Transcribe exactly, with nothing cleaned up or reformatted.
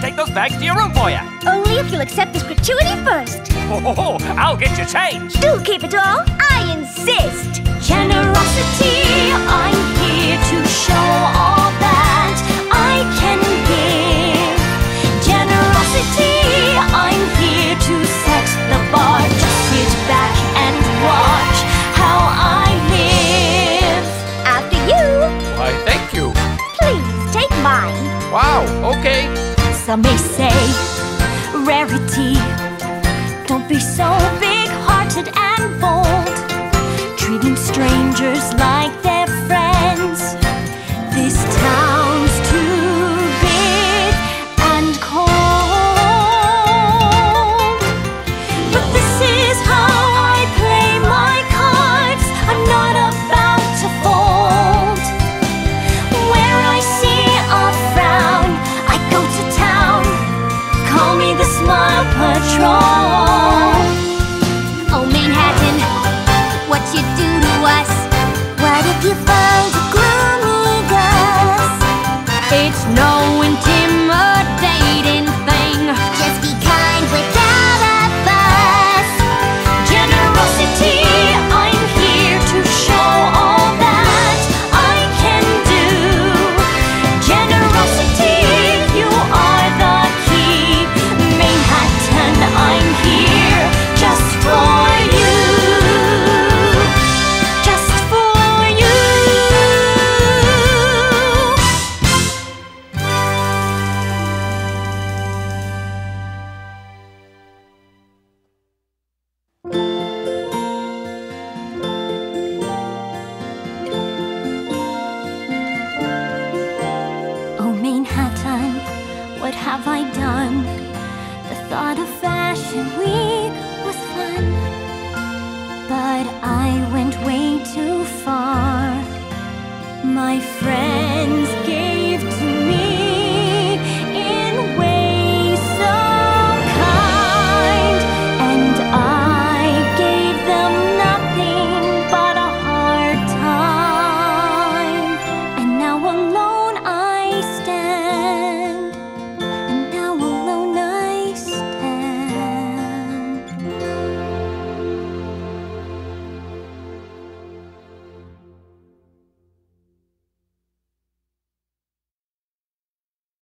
take those bags to your room for you. Only if you'll accept this gratuity first. Oh, I'll get you change. Do keep it all. I insist. Generosity, I'm here to show all that I can give. Generosity, I'm here to set the bar. Just sit back and watch how I live. After you. Why, thank you. Please take mine. Wow, okay. Some may say rarity. Don't be so big-hearted and bold, treating strangers like they're friends. This town's too big and cold. But this is how I play my cards. I'm not about to fold. Where I see a frown, I go to town. Call me the Smile Patrol. Oh, Manhattan, what you do to us? What if you find a gloomy dust? It's no intimidating thing. Just be kind without a fuss. Generosity, I'm here to show all that I can do. Generosity, you are the key. Manhattan, I'm here just for you. Just for you. Oh, Manhattan, what have I done? The thought of fashion we